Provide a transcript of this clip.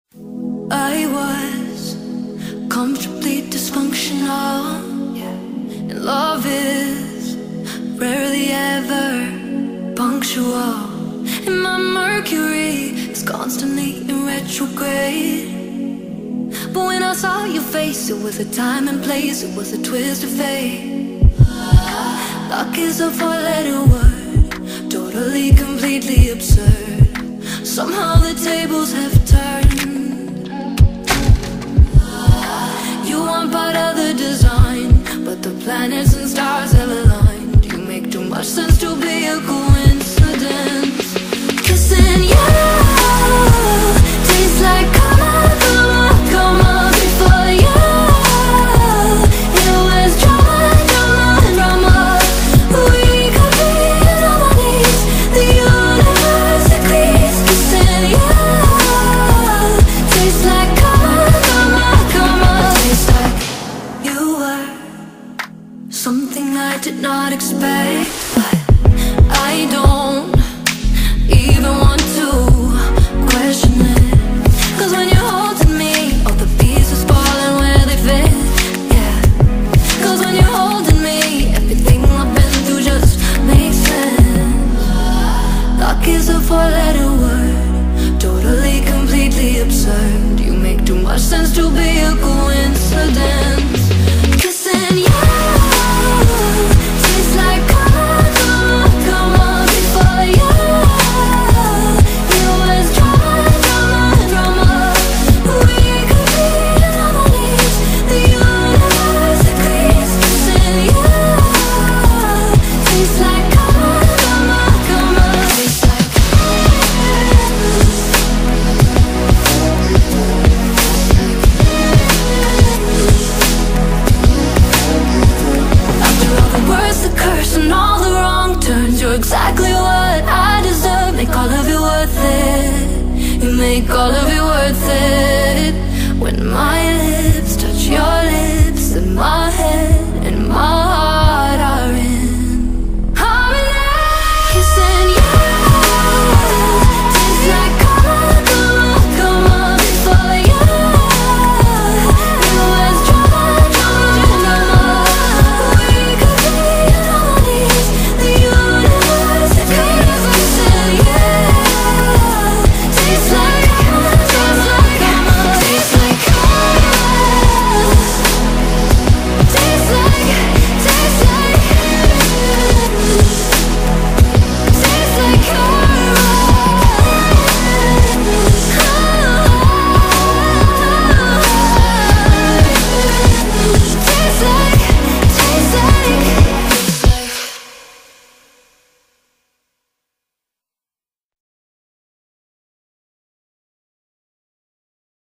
I was comfortably dysfunctional, and love is rarely ever punctual. And my Mercury is constantly in retrograde. But when I saw your face, it was a time and place, it was a twist of fate. Luck is a four-letter word, totally, completely absurd. Somehow the tables have turned. You want part of the design, but the planets and stars have aligned. You make too much sense to be a coincidence. Kissing you tastes like karma, karma, karma. Before you, it was drama, drama, drama. We could be anomalies, the universe agrees. Kissing you tastes like karma, karma, karma. Tastes like you were something I did not expect, but I don't even want to question it. Cause when you're holding me, all the pieces falling where they fit, yeah. Cause when you're holding me, everything I've been through just makes sense. Luck is a four-letter word, totally, completely absurd. You make too much sense to be a coincidence. Kissing you tastes like karma, karma, karma. Before you, it was drama, drama, drama. We could be anomalies, the universe agrees. Kissing you tastes like karma, karma, karma. Tastes like after all the words, the curse, and all the wrong turns, you're exactly what I deserve. Make all of it worth it. You make all of it worth it. When my lips touch your lips, and my head and my heart